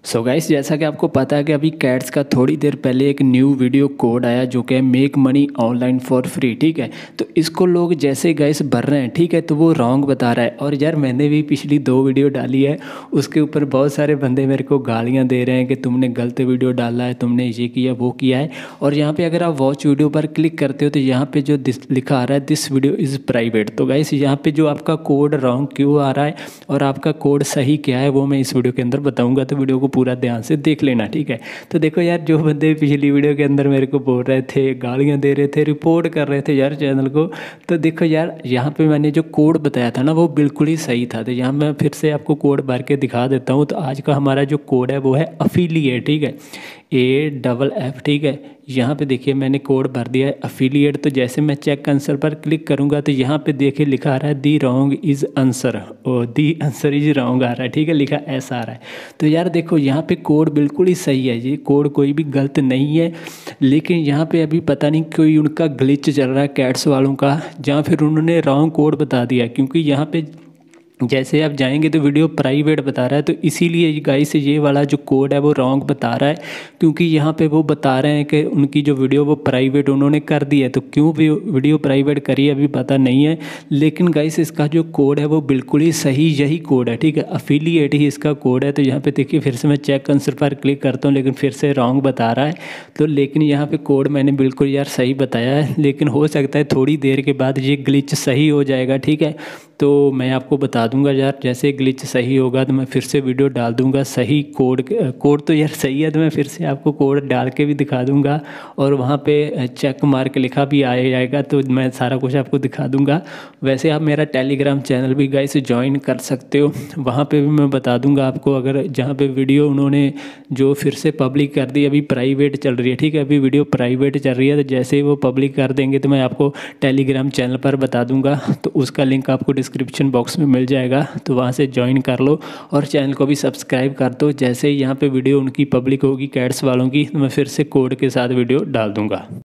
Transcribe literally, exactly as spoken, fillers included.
So guys, जैसा कि आपको पता है कि अभी कैट्स का थोड़ी देर पहले एक न्यू वीडियो कोड आया जो कि है make money online for free. ठीक है, तो इसको लोग जैसे गाइस भर रहे हैं, ठीक है, तो वो रॉन्ग बता रहा है। और यार मैंने भी पिछली दो वीडियो डाली है, उसके ऊपर बहुत सारे बंदे मेरे को गालियाँ दे रहे हैं कि तुमने गलत वीडियो डाला है, तुमने ये किया वो किया है। और यहाँ पर अगर आप वॉच वीडियो पर क्लिक करते हो तो यहाँ पर जो लिखा आ रहा है दिस वीडियो इज़ प्राइवेट। तो गाइस यहाँ पर जो आपका कोड रॉन्ग क्यों आ रहा है और आपका कोड सही क्या है वो मैं इस वीडियो के अंदर बताऊँगा, तो वीडियो को पूरा ध्यान से देख लेना। ठीक है, तो देखो यार, जो बंदे पिछली वीडियो के अंदर मेरे को बोल रहे थे, गालियां दे रहे थे, रिपोर्ट कर रहे थे यार चैनल को, तो देखो यार यहाँ पे मैंने जो कोड बताया था ना वो बिल्कुल ही सही था। तो यहाँ मैं फिर से आपको कोड भर के दिखा देता हूँ। तो आज का हमारा जो कोड है वो है अफिलिएट। ठीक है, ए डबल एफ। ठीक है, यहाँ पे देखिए मैंने कोड भर दिया है अफिलिएट। तो जैसे मैं चेक आंसर पर क्लिक करूँगा तो यहाँ पे देखिए लिखा आ रहा है दी रॉन्ग इज़ आंसर, और दी आंसर इज़ रॉन्ग आ रहा है। ठीक है, लिखा ऐसा आ रहा है। तो यार देखो यहाँ पे कोड बिल्कुल ही सही है, ये कोड कोई भी गलत नहीं है। लेकिन यहाँ पे अभी पता नहीं कोई उनका ग्लिच चल रहा है कैट्स वालों का, जहाँ फिर उन्होंने रॉन्ग कोड बता दिया। क्योंकि यहाँ पे जैसे आप जाएंगे तो वीडियो प्राइवेट बता रहा है, तो इसीलिए गाइस ये वाला जो कोड है वो रॉन्ग बता रहा है। क्योंकि यहाँ पे वो बता रहे हैं कि उनकी जो वीडियो वो प्राइवेट उन्होंने कर दी है। तो क्यों भी वीडियो प्राइवेट करी अभी पता नहीं है, लेकिन गाइस इसका जो कोड है वो बिल्कुल ही सही यही कोड है। ठीक है, अफिलिएट ही इसका कोड है। तो यहाँ पे देखिए फिर से मैं चेक आंसर पर क्लिक करता हूँ, लेकिन फिर से रॉन्ग बता रहा है। तो लेकिन यहाँ पे कोड मैंने बिल्कुल यार सही बताया है, लेकिन हो सकता है थोड़ी देर के बाद ये ग्लिच सही हो जाएगा। ठीक है, तो मैं आपको बता दूंगा यार, जैसे ग्लिच सही होगा तो मैं फिर से वीडियो डाल दूंगा सही कोड। कोड तो यार सही है, तो मैं फिर से आपको कोड डाल के भी दिखा दूंगा, और वहाँ पे चेक मार्क लिखा भी आ जाएगा, तो मैं सारा कुछ आपको दिखा दूंगा। वैसे आप मेरा टेलीग्राम चैनल भी गाइस ज्वाइन कर सकते हो, वहाँ पे भी मैं बता दूंगा आपको। अगर जहाँ पे वीडियो उन्होंने जो फिर से पब्लिक कर दी, अभी प्राइवेट चल रही है, ठीक है, अभी वीडियो प्राइवेट चल रही है, तो जैसे ही वो पब्लिक कर देंगे तो मैं आपको टेलीग्राम चैनल पर बता दूंगा। तो उसका लिंक आपको डिस्क्रिप्शन बॉक्स में मिल जाएगा, तो वहाँ से ज्वाइन कर लो और चैनल को भी सब्सक्राइब कर दो। जैसे ही यहाँ पे वीडियो उनकी पब्लिक होगी कैट्स वालों की, तो मैं फिर से कोड के साथ वीडियो डाल दूंगा।